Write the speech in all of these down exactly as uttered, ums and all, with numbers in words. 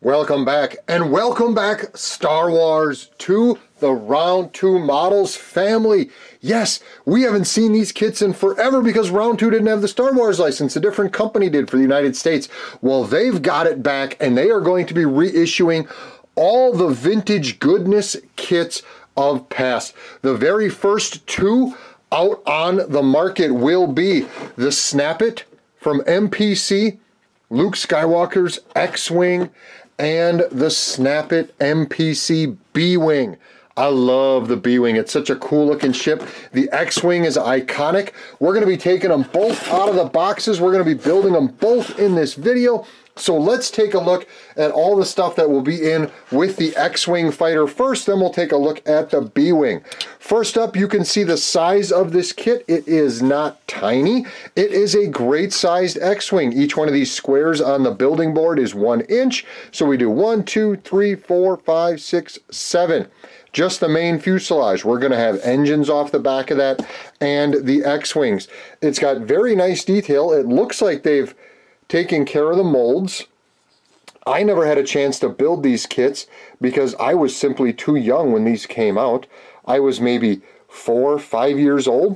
Welcome back, and welcome back, Star Wars, to the Round two Models family. Yes, we haven't seen these kits in forever because Round two didn't have the Star Wars license. A different company did for the United States. Well, they've got it back, and they are going to be reissuing all the vintage goodness kits of past. The very first two out on the market will be the Snap It from M P C, Luke Skywalker's X-Wing, and the Snap It M P C B-Wing. I love the B-Wing. It's such a cool looking ship. The X-Wing is iconic. We're going to be taking them both out of the boxes. We're going to be building them both in this video. So let's take a look at all the stuff that will be in with the X-Wing fighter first, then we'll take a look at the B-Wing. First up, you can see the size of this kit. It is not tiny. It is a great sized X-Wing. Each one of these squares on the building board is one inch. So we do one, two, three, four, five, six, seven. Just the main fuselage. We're going to have engines off the back of that and the X-Wings. It's got very nice detail. It looks like they've taking care of the molds. I never had a chance to build these kits because I was simply too young when these came out. I was maybe four, five years old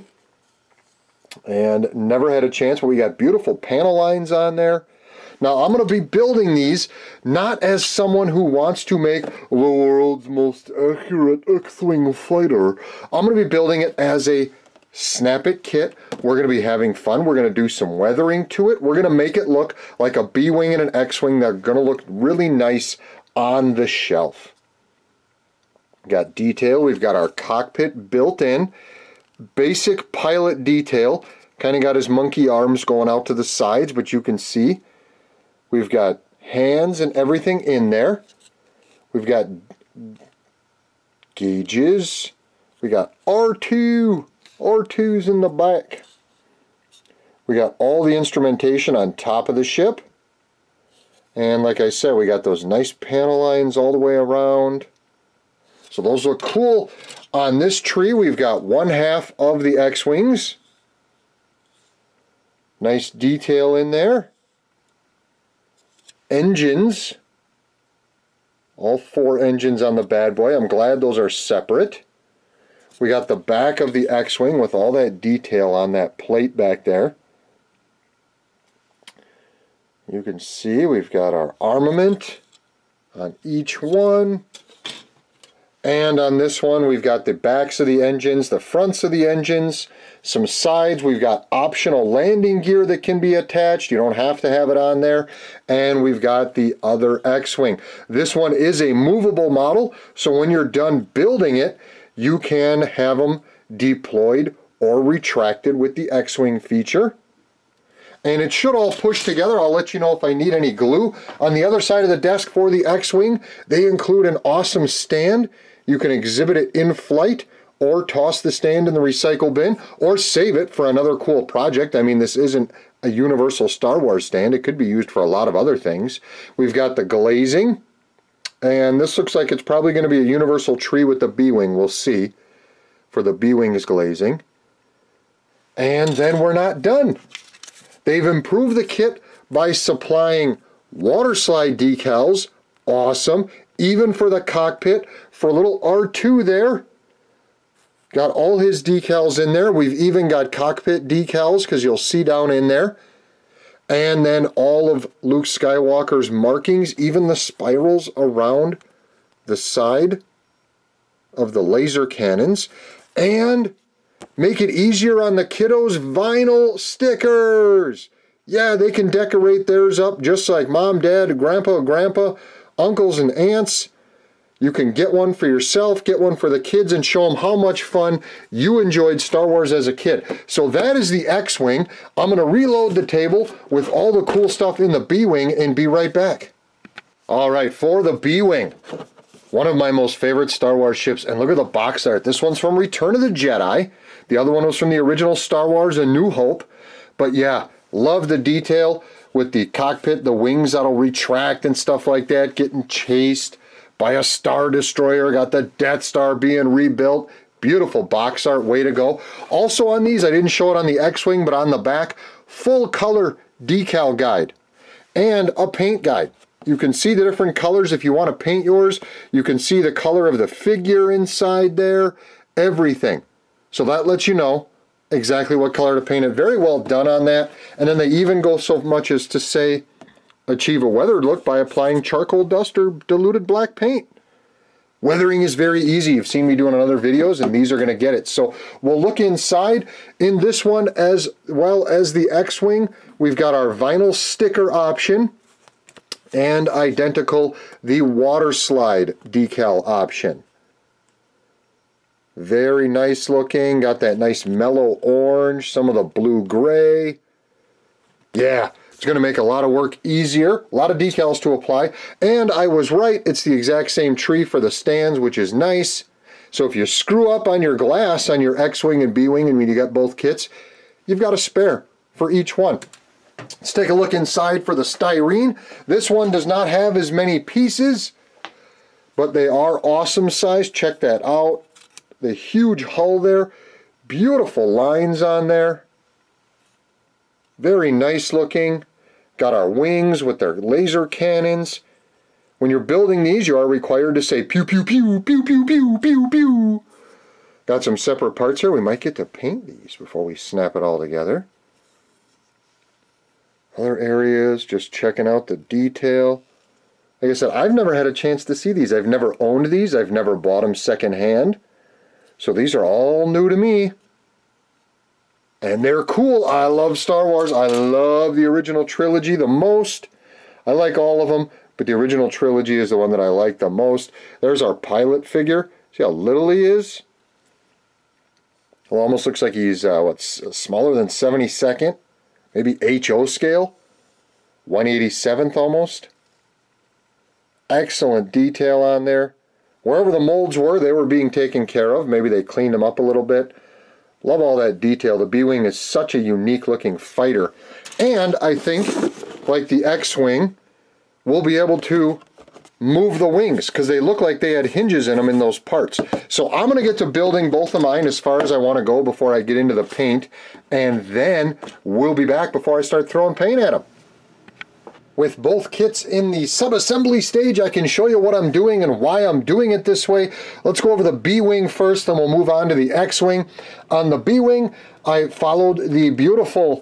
and never had a chance, but we got beautiful panel lines on there. Now I'm going to be building these not as someone who wants to make the world's most accurate X-Wing fighter. I'm going to be building it as a Snap It kit. We're going to be having fun. We're going to do some weathering to it. We're going to make it look like a B-Wing and an X-Wing. They're going to look really nice on the shelf. Got detail. We've got our cockpit built in. Basic pilot detail. Kind of got his monkey arms going out to the sides, but you can see we've got hands and everything in there. We've got gauges. We got R two. R two's in the back. We got all the instrumentation on top of the ship. And like I said, we got those nice panel lines all the way around. So those look cool. On this tree, we've got one half of the X-Wings. Nice detail in there. Engines. All four engines on the bad boy. I'm glad those are separate. We got the back of the X-Wing with all that detail on that plate back there. You can see we've got our armament on each one. And on this one we've got the backs of the engines, the fronts of the engines, some sides. We've got optional landing gear that can be attached. You don't have to have it on there. And we've got the other X-Wing. This one is a movable model, so when you're done building it, you can have them deployed or retracted with the X-Wing feature. And it should all push together. I'll let you know if I need any glue. On the other side of the desk for the X-Wing, they include an awesome stand. You can exhibit it in flight or toss the stand in the recycle bin or save it for another cool project. I mean, this isn't a universal Star Wars stand. It could be used for a lot of other things. We've got the glazing. And this looks like it's probably going to be a universal tree with the B-Wing. We'll see for the B-Wing's glazing. And then we're not done. They've improved the kit by supplying waterslide decals. Awesome. Even for the cockpit, for little R two there. Got all his decals in there. We've even got cockpit decals because you'll see down in there. And then all of Luke Skywalker's markings, even the spirals around the side of the laser cannons. And make it easier on the kiddos, vinyl stickers. Yeah, they can decorate theirs up just like mom, dad, grandpa, grandpa, uncles, and aunts. You can get one for yourself, get one for the kids, and show them how much fun you enjoyed Star Wars as a kid. So that is the X-Wing. I'm going to reload the table with all the cool stuff in the B-Wing and be right back. All right, for the B-Wing, one of my most favorite Star Wars ships, and look at the box art. This one's from Return of the Jedi. The other one was from the original Star Wars, A New Hope. But yeah, love the detail with the cockpit, the wings that'll retract and stuff like that, getting chased by a Star Destroyer. Got the Death Star being rebuilt. Beautiful box art, way to go. Also on these, I didn't show it on the X-Wing, but on the back, full color decal guide and a paint guide. You can see the different colors if you want to paint yours. You can see the color of the figure inside there, everything. So that lets you know exactly what color to paint it. Very well done on that. And then they even go so much as to say, achieve a weathered look by applying charcoal dust or diluted black paint. Weathering is very easy. You've seen me doing in other videos, and these are going to get it. So we'll look inside. In this one, as well as the X-Wing, we've got our vinyl sticker option, and identical, the water slide decal option. Very nice looking. Got that nice mellow orange, some of the blue gray. Yeah. It's going to make a lot of work easier, a lot of decals to apply, and I was right, it's the exact same tree for the stands, which is nice. So if you screw up on your glass on your X-Wing and B-Wing, and when you got both kits, you've got a spare for each one. Let's take a look inside for the styrene. This one does not have as many pieces, but they are awesome size. Check that out. The huge hull there, beautiful lines on there. Very nice looking. Got our wings with their laser cannons. When you're building these, you are required to say pew pew pew pew pew pew pew pew. Got some separate parts here. We might get to paint these before we snap it all together. Other areas, just checking out the detail. Like I said, I've never had a chance to see these. I've never owned these. I've never bought them secondhand. So these are all new to me. And they're cool. I love Star Wars. I love the original trilogy the most. I like all of them, but the original trilogy is the one that I like the most. There's our pilot figure. See how little he is? Well, almost looks like he's, uh, what, smaller than seventy-second? Maybe H O scale? one eighty-seventh almost. Excellent detail on there. Wherever the molds were, they were being taken care of. Maybe they cleaned them up a little bit. Love all that detail. The B-Wing is such a unique looking fighter. And I think, like the X-Wing, we'll be able to move the wings because they look like they had hinges in them in those parts. So I'm going to get to building both of mine as far as I want to go before I get into the paint. And then we'll be back before I start throwing paint at them. With both kits in the sub-assembly stage, I can show you what I'm doing and why I'm doing it this way. Let's go over the B-Wing first, then we'll move on to the X-Wing. On the B-Wing, I followed the beautiful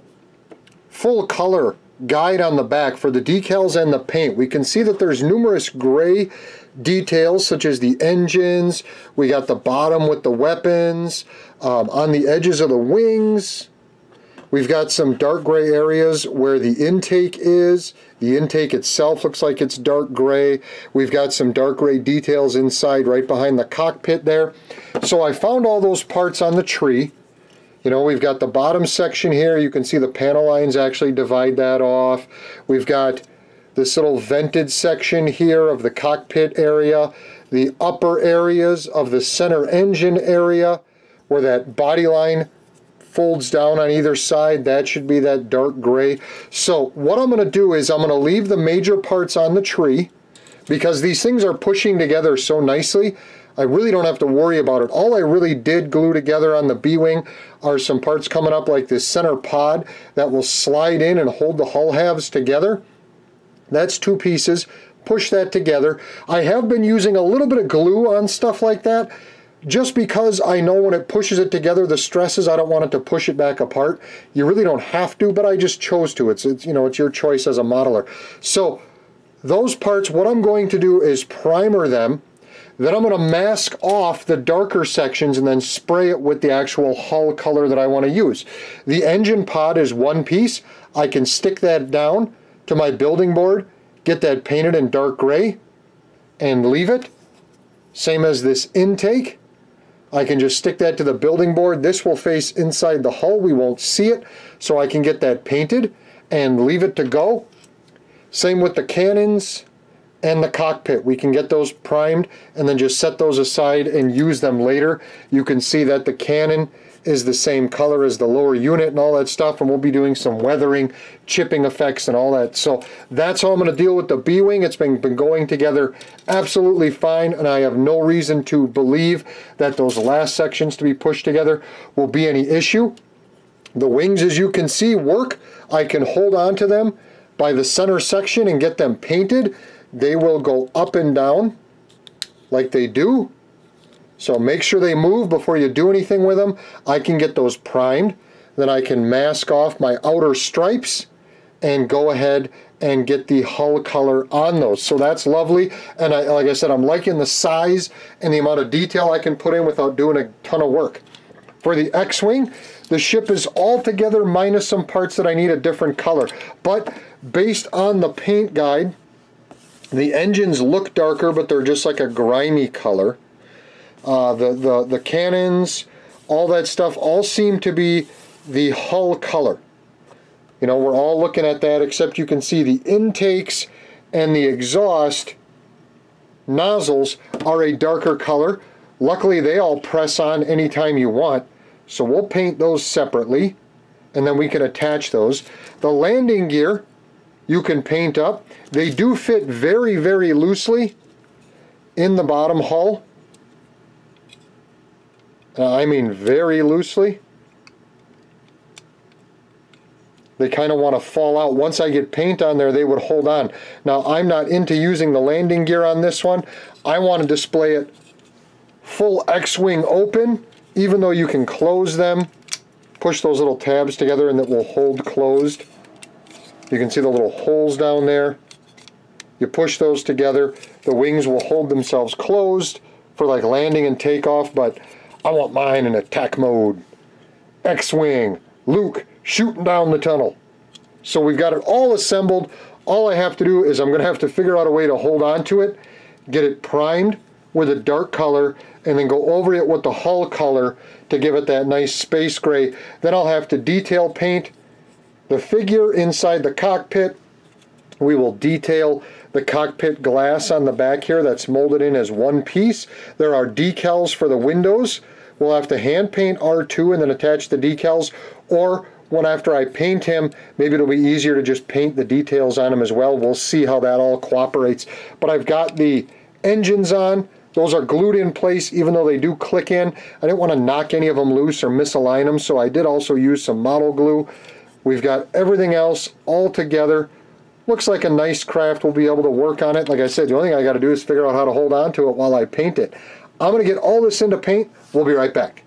full color guide on the back for the decals and the paint. We can see that there's numerous gray details, such as the engines. We got the bottom with the weapons, um, on the edges of the wings. We've got some dark gray areas where the intake is. The intake itself looks like it's dark gray. We've got some dark gray details inside right behind the cockpit there. So I found all those parts on the tree. You know, we've got the bottom section here. You can see the panel lines actually divide that off. We've got this little vented section here of the cockpit area. The upper areas of the center engine area where that body line folds down on either side. That should be that dark gray. So what I'm going to do is I'm going to leave the major parts on the tree because these things are pushing together so nicely. I really don't have to worry about it. All I really did glue together on the B-Wing are some parts coming up like this center pod that will slide in and hold the hull halves together. That's two pieces. Push that together. I have been using a little bit of glue on stuff like that, just because I know when it pushes it together, the stresses, I don't want it to push it back apart. You really don't have to, but I just chose to. It's, it's, you know, it's your choice as a modeler. So those parts, what I'm going to do is primer them. Then I'm going to mask off the darker sections and then spray it with the actual hull color that I want to use. The engine pod is one piece. I can stick that down to my building board, get that painted in dark gray, and leave it. Same as this intake. I can just stick that to the building board. This will face inside the hull. We won't see it, so I can get that painted and leave it to go. Same with the cannons and the cockpit. We can get those primed and then just set those aside and use them later. You can see that the cannon is the same color as the lower unit and all that stuff, and we'll be doing some weathering, chipping effects and all that. So that's how I'm going to deal with the B-Wing. It's been, been going together absolutely fine, and I have no reason to believe that those last sections to be pushed together will be any issue. The wings, as you can see, work. I can hold on to them by the center section and get them painted, they will go up and down like they do. So make sure they move before you do anything with them. I can get those primed. Then I can mask off my outer stripes and go ahead and get the hull color on those. So that's lovely. And I, like I said, I'm liking the size and the amount of detail I can put in without doing a ton of work. For the X-Wing, the ship is all together minus some parts that I need a different color. But based on the paint guide, the engines look darker, but they're just like a grimy color. Uh, the, the, the cannons, all that stuff, all seem to be the hull color. You know, we're all looking at that, except you can see the intakes and the exhaust nozzles are a darker color. Luckily, they all press on anytime you want, so we'll paint those separately, and then we can attach those. The landing gear, you can paint up. They do fit very, very loosely in the bottom hull. Uh, I mean very loosely. They kind of want to fall out. Once I get paint on there, they would hold on. Now, I'm not into using the landing gear on this one. I want to display it full X-Wing open, even though you can close them. Push those little tabs together and it will hold closed. You can see the little holes down there. You push those together, the wings will hold themselves closed for like landing and takeoff, but I want mine in attack mode. X-Wing, Luke, shooting down the tunnel. So we've got it all assembled. All I have to do is I'm going to have to figure out a way to hold on to it, get it primed with a dark color, and then go over it with the hull color to give it that nice space gray. Then I'll have to detail paint the figure inside the cockpit. We will detail the cockpit glass on the back here that's molded in as one piece. There are decals for the windows. We'll have to hand paint R two and then attach the decals, or when after I paint him, maybe it'll be easier to just paint the details on him as well. We'll see how that all cooperates. But I've got the engines on. Those are glued in place, even though they do click in. I didn't want to knock any of them loose or misalign them, so I did also use some model glue. We've got everything else all together. Looks like a nice craft. We'll be able to work on it. Like I said, the only thing I got to do is figure out how to hold on to it while I paint it. I'm going to get all this into paint. We'll be right back.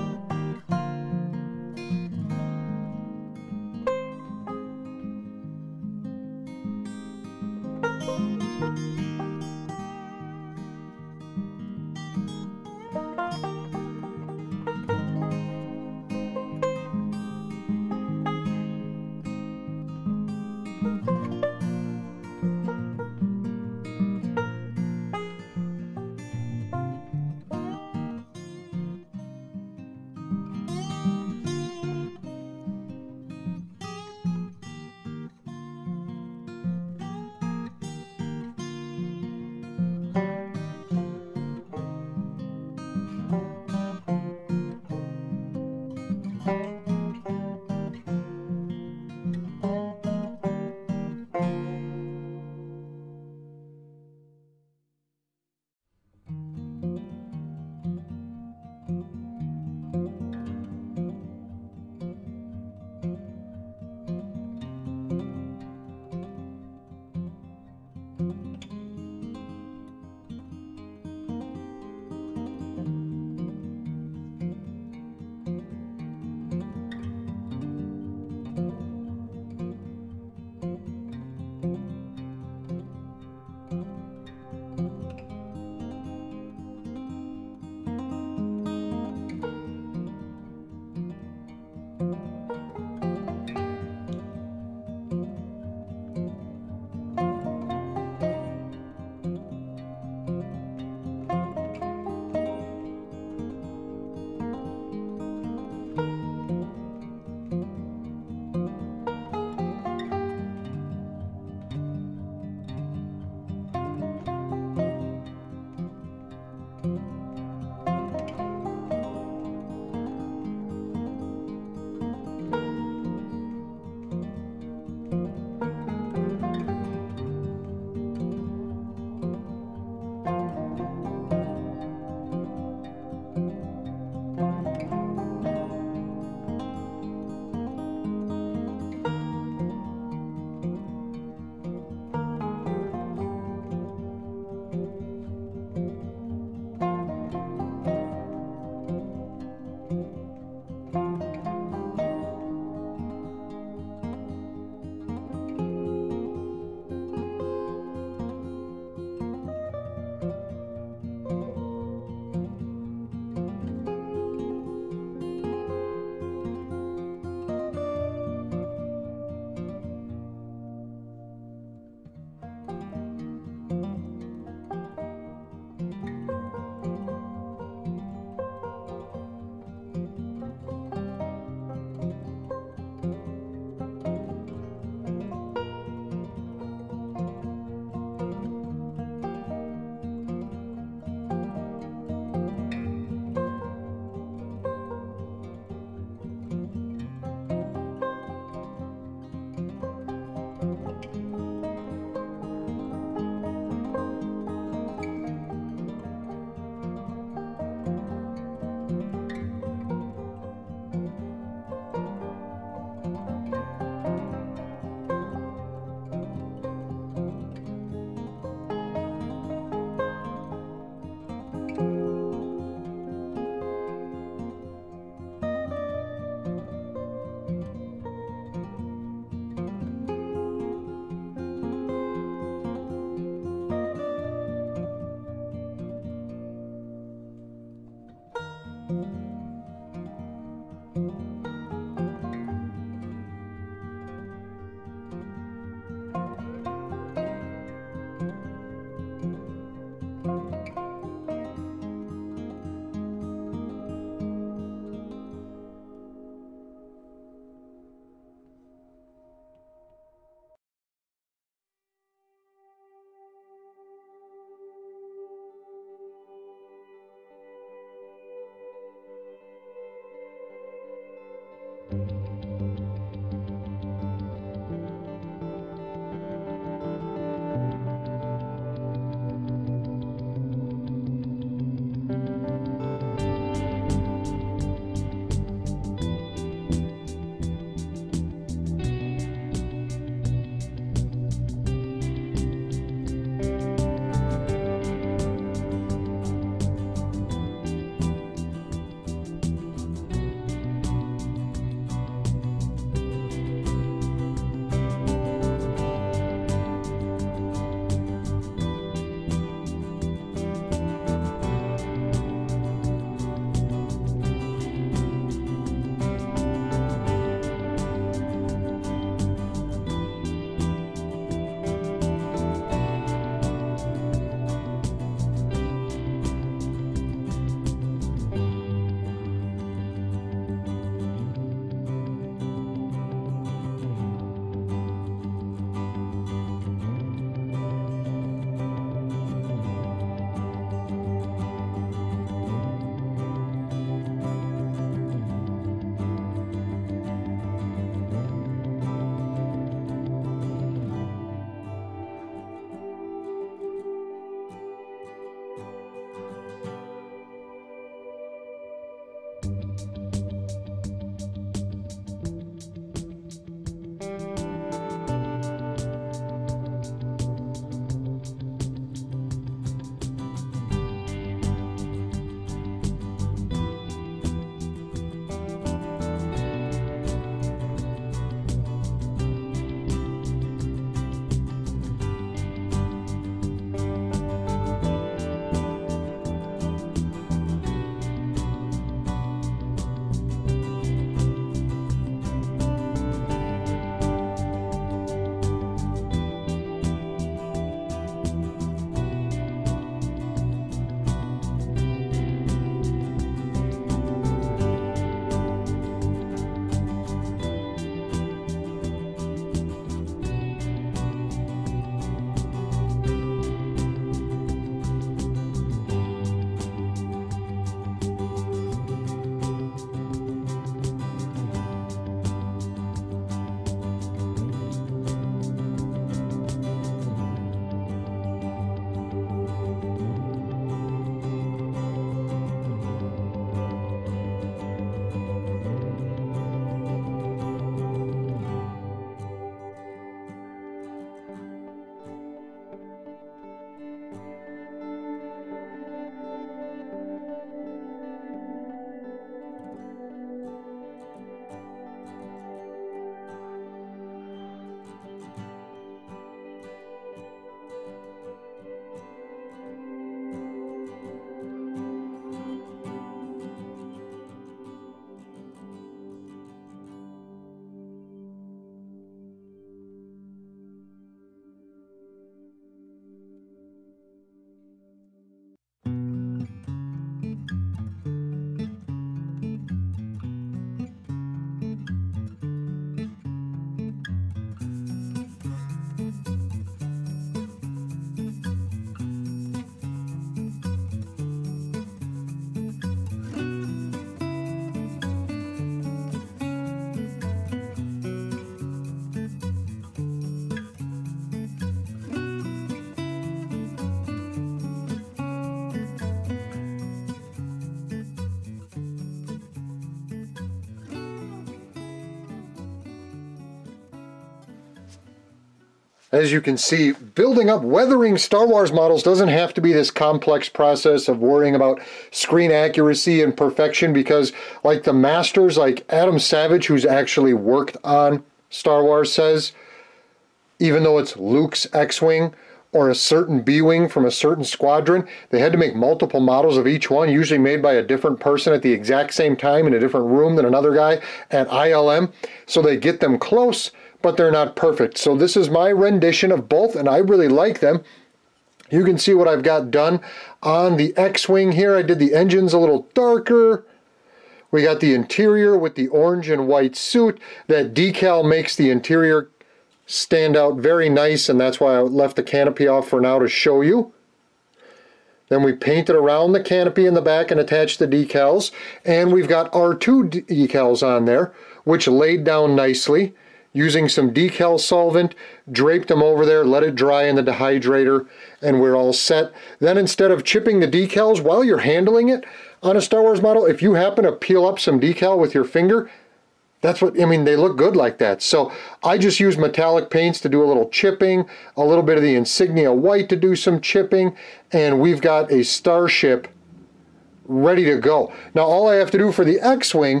As you can see, building up, weathering Star Wars models doesn't have to be this complex process of worrying about screen accuracy and perfection, because like the masters, like Adam Savage, who's actually worked on Star Wars, says, even though it's Luke's X-Wing or a certain B-Wing from a certain squadron, they had to make multiple models of each one, usually made by a different person at the exact same time in a different room than another guy at I L M, so they get them close, but they're not perfect. So this is my rendition of both, and I really like them. You can see what I've got done on the X-Wing here. I did the engines a little darker. We got the interior with the orange and white suit. That decal makes the interior stand out very nice, and that's why I left the canopy off for now to show you. Then we painted around the canopy in the back and attached the decals, and we've got R two decals on there, which laid down nicely. Using some decal solvent, draped them over there, let it dry in the dehydrator, and we're all set. Then instead of chipping the decals while you're handling it on a Star Wars model, if you happen to peel up some decal with your finger, that's what, I mean, they look good like that. So I just use metallic paints to do a little chipping, a little bit of the insignia white to do some chipping, and we've got a starship ready to go. Now all I have to do for the X-Wing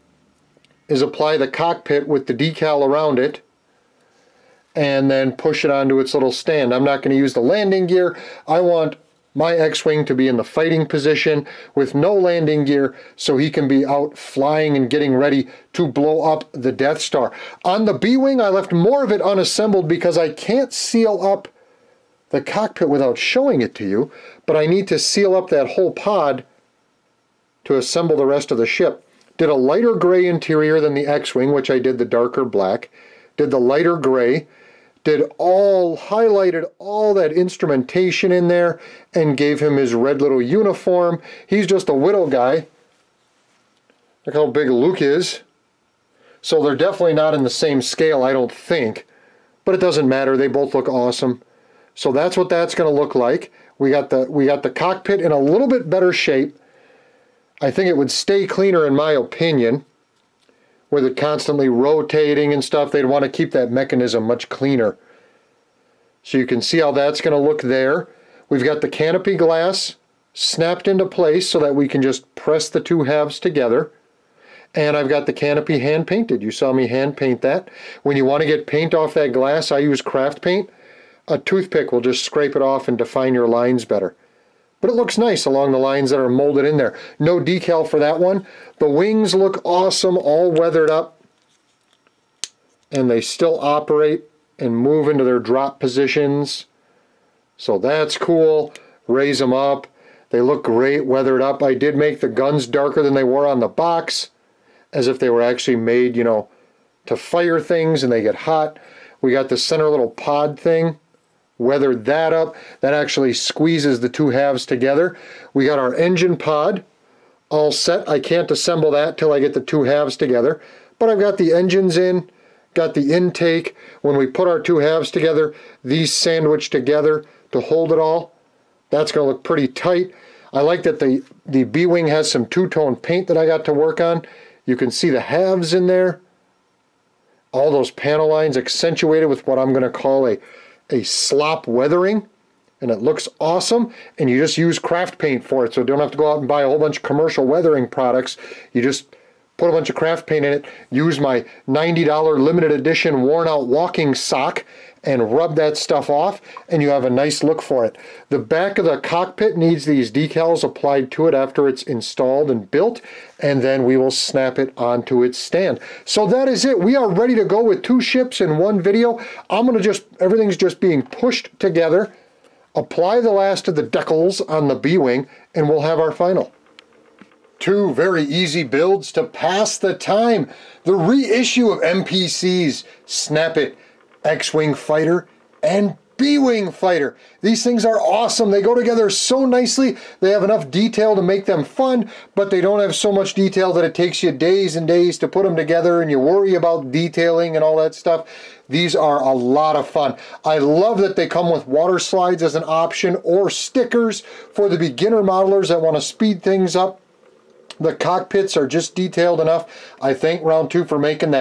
is apply the cockpit with the decal around it and then push it onto its little stand. I'm not going to use the landing gear. I want my X-Wing to be in the fighting position with no landing gear so he can be out flying and getting ready to blow up the Death Star. On the B-Wing, I left more of it unassembled because I can't seal up the cockpit without showing it to you, but I need to seal up that whole pod to assemble the rest of the ship. Did a lighter gray interior than the X-Wing, which I did the darker black. Did the lighter gray. Did all, highlighted all that instrumentation in there and gave him his red little uniform. He's just a widow guy. Look how big Luke is. So they're definitely not in the same scale, I don't think. But it doesn't matter, they both look awesome. So that's what that's going to look like. We got the, we got the cockpit in a little bit better shape. I think it would stay cleaner in my opinion, with it constantly rotating and stuff. They'd want to keep that mechanism much cleaner. So you can see how that's going to look there. We've got the canopy glass snapped into place so that we can just press the two halves together. And I've got the canopy hand painted. You saw me hand paint that. When you want to get paint off that glass, I use craft paint. A toothpick will just scrape it off and define your lines better. But it looks nice along the lines that are molded in there. No decal for that one. The wings look awesome, all weathered up. And they still operate and move into their drop positions. So that's cool. Raise them up. They look great, weathered up. I did make the guns darker than they were on the box, as if they were actually made, you know, to fire things and they get hot. We got the center little pod thing. Weathered that up. That actually squeezes the two halves together. We got our engine pod all set. I can't assemble that till I get the two halves together. But I've got the engines in, got the intake. When we put our two halves together, these sandwiched together to hold it all. That's going to look pretty tight. I like that the, the B-Wing has some two-tone paint that I got to work on. You can see the halves in there. All those panel lines accentuated with what I'm going to call a a slop weathering, and it looks awesome. And you just use craft paint for it, so you don't have to go out and buy a whole bunch of commercial weathering products. You just put a bunch of craft paint in it, use my ninety dollar limited edition worn out walking sock and rub that stuff off, and you have a nice look for it. The back of the cockpit needs these decals applied to it after it's installed and built, and then we will snap it onto its stand. So that is it. We are ready to go with two ships in one video. I'm going to just, everything's just being pushed together. Apply the last of the decals on the B-Wing, and we'll have our final. Two very easy builds to pass the time. The reissue of M P C's Snap It X-Wing Fighter and B-Wing Fighter. These things are awesome. They go together so nicely. They have enough detail to make them fun, but they don't have so much detail that it takes you days and days to put them together and you worry about detailing and all that stuff. These are a lot of fun. I love that they come with water slides as an option or stickers for the beginner modelers that want to speed things up. The cockpits are just detailed enough. I thank Round two for making that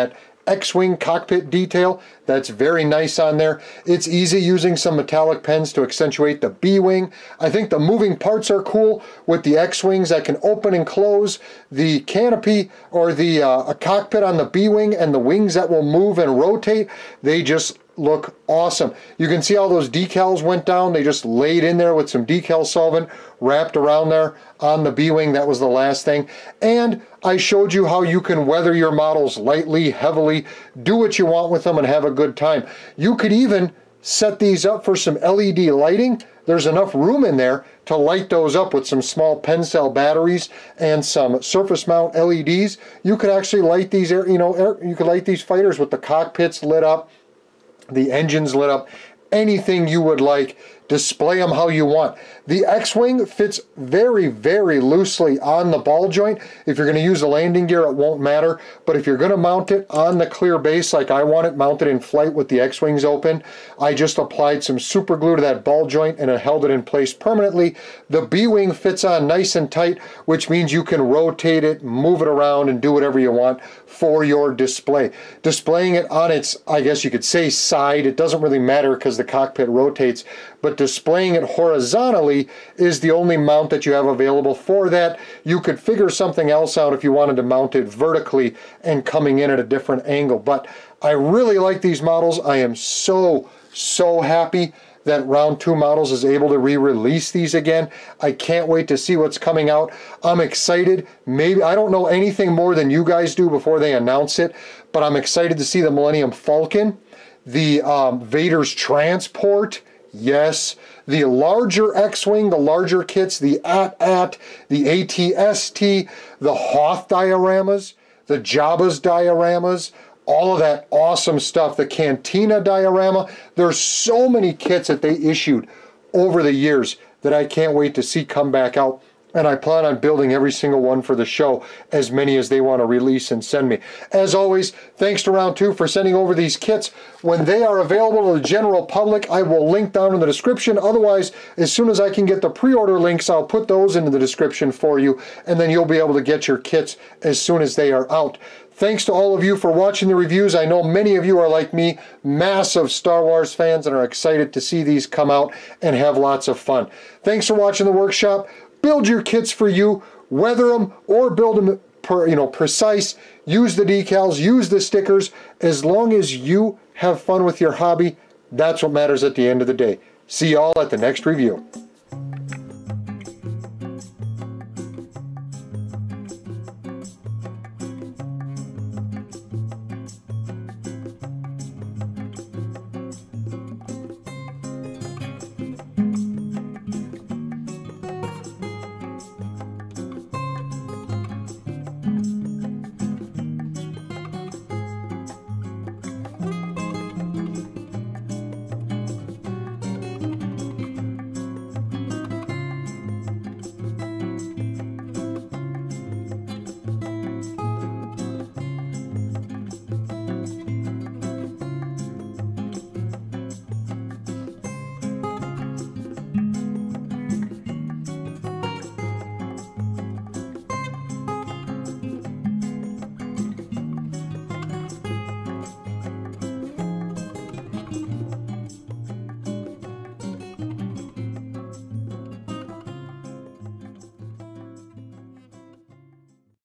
X-Wing cockpit detail. That's very nice on there. It's easy using some metallic pens to accentuate the B-Wing. I think the moving parts are cool with the X-Wings that can open and close, the canopy or the uh, a cockpit on the B-Wing, and the wings that will move and rotate. They just look awesome. You can see all those decals went down. They just laid in there with some decal solvent wrapped around there on the B-Wing. That was the last thing. And I showed you how you can weather your models lightly, heavily, do what you want with them and have a good time. You could even set these up for some L E D lighting. There's enough room in there to light those up with some small pen cell batteries and some surface mount L E Ds. You could actually light these, you know, you could light these fighters with the cockpits lit up, the engines lit up, anything you would like. Display them how you want. The X-Wing fits very, very loosely on the ball joint. If you're going to use the landing gear, it won't matter. But if you're going to mount it on the clear base like I want it mounted in flight with the X-Wings open, I just applied some super glue to that ball joint and it held it in place permanently. The B-Wing fits on nice and tight, which means you can rotate it, move it around, and do whatever you want for your display. Displaying it on its, I guess you could say, side, it doesn't really matter because the cockpit rotates, but displaying it horizontally is the only mount that you have available for that. You could figure something else out if you wanted to mount it vertically and coming in at a different angle. But I really like these models. I am so, so happy that Round two Models is able to re-release these again. I can't wait to see what's coming out. I'm excited. Maybe I don't know anything more than you guys do before they announce it, but I'm excited to see the Millennium Falcon, the um, Vader's transport. Yes, the larger X-Wing, the larger kits, the A T A T, the A T S T, the Hoth dioramas, the Jabba's dioramas, all of that awesome stuff, the Cantina diorama. There's so many kits that they issued over the years that I can't wait to see come back out. And I plan on building every single one for the show, as many as they want to release and send me. As always, thanks to Round two for sending over these kits. When they are available to the general public, I will link down in the description. Otherwise, as soon as I can get the pre-order links, I'll put those into the description for you, and then you'll be able to get your kits as soon as they are out. Thanks to all of you for watching the reviews. I know many of you are like me, massive Star Wars fans, and are excited to see these come out and have lots of fun. Thanks for watching the workshop. Build your kits for you, weather them, or build them per, you know, precise. Use the decals, use the stickers. As long as you have fun with your hobby, that's what matters at the end of the day. See y'all at the next review.